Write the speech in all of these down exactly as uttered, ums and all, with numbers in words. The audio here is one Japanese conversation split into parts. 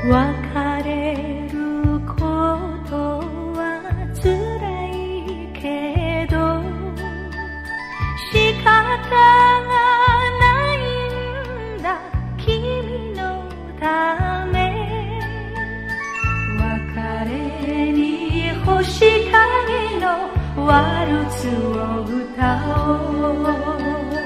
別れることは辛いけど仕方がないんだ君のため別れに星影のワルツを歌おう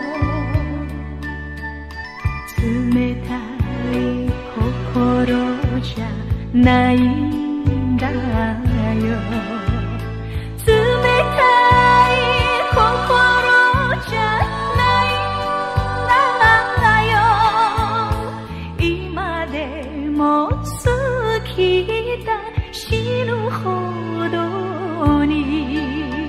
冷たい心じゃないんだよ冷たい心じゃないんだよ今でも好きだ死ぬほどに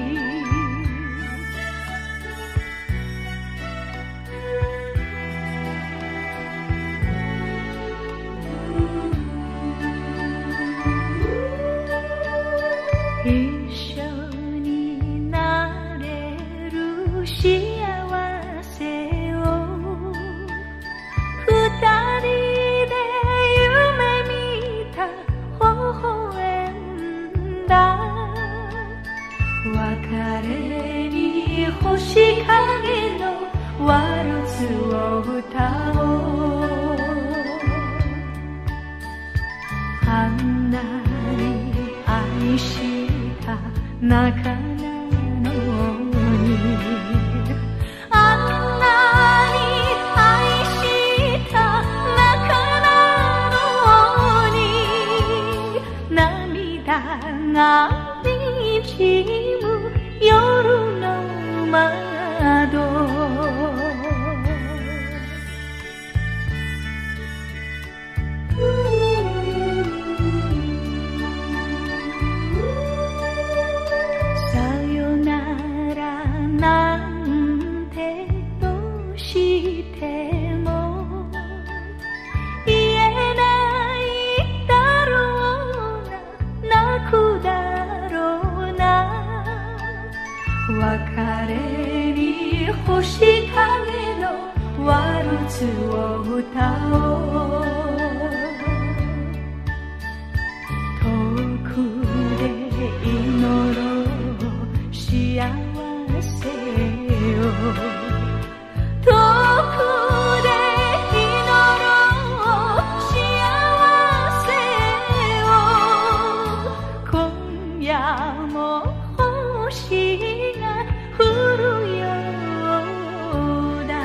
星影のワルツを歌おうあんなに愛した仲なのにあんなに愛した仲なのに涙がにじむ夜の窓さよならなんてどうしても言えないだろうな泣くだろうな別れに星影のワルツを歌おう遠くで祈ろう幸せを遠くで祈ろう幸せを今夜も星が降るようだ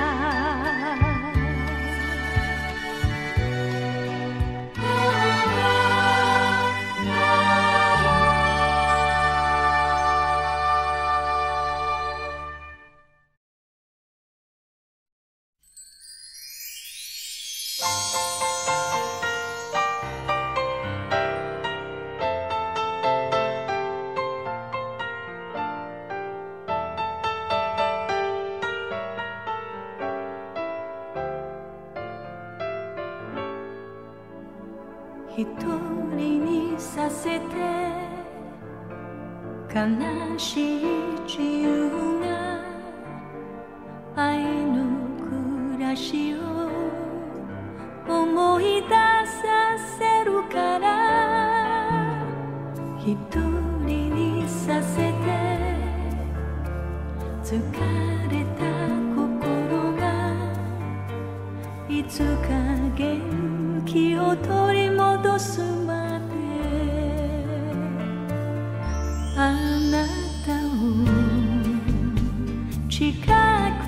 一人にさせて悲しい自由が愛の暮らしを思い出させるから一人にさせて疲れた心がいつか元気を取り戻すまであなたを近く